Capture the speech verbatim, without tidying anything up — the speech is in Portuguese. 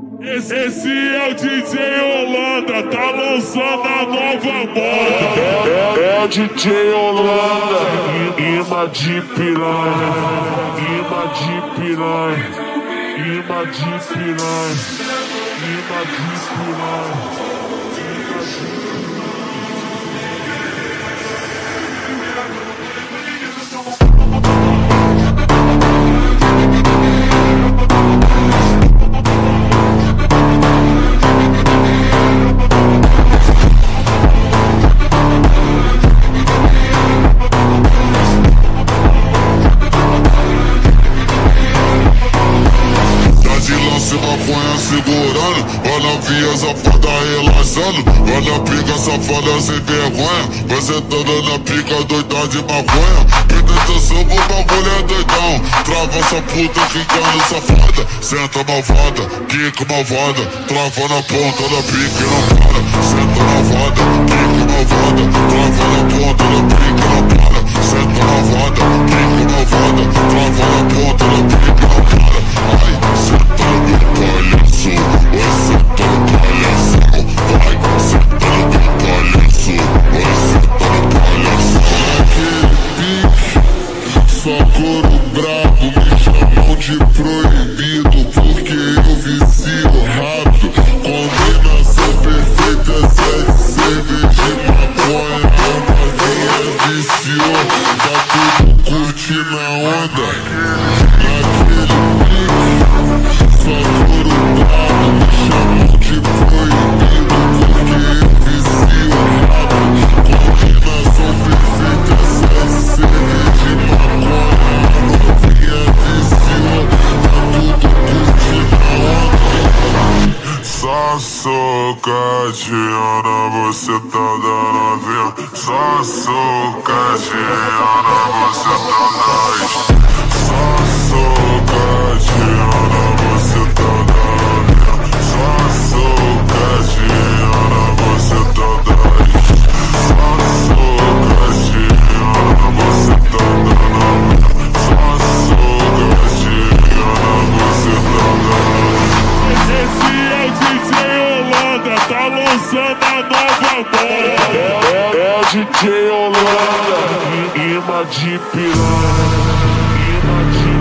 Esse, esse é o D J Holanda, tá lançando a nova moda. É, é o D J Holanda, imã de piranha, imã de piranha, imã de piranha, imã de piranha. Maconha segurando, vai na via safada relaxando, vai na pica safada sem vergonha, vai sentando na pica doida de maconha. Presta atenção que o bagulho é doidão, trava essa puta ficando safada, senta malvada, quica malvada, trava na ponta da pica e não para, senta malvada, quica malvada, trava na ponta da pica e não para, senta malvada, quica malvada, trava na ponta da pica e não para. Ai, senta no palhaço, vai senta no palhaço, vai senta no palhaço, vai senta no palhaço. Naquele pique, só couro brabo, me chamam de proibido, porque eu vicio rápido. Combinação perfeita, sete cerveja e maconha, a novinha viciou, tá tudo curtindo a onda. Naquele pique, só couro brabo, me chamam de proibido, porque eu vicio rápido. Combinação perfeita, sete cerveja e maconha, a novinha viciou, tá tudo curtindo a onda. Só socadinha, você tá dando vinha. Só socadinha, você tá dando. Só socadinha, você tá dando vinha. Só socadinha, você tá dando. Só socadinha, você tá dando. Só socadinha, você tá dando. Esse é o D J Holanda, tá lançando a nova moda. É, é o D J Holanda, imã de piranha, imã de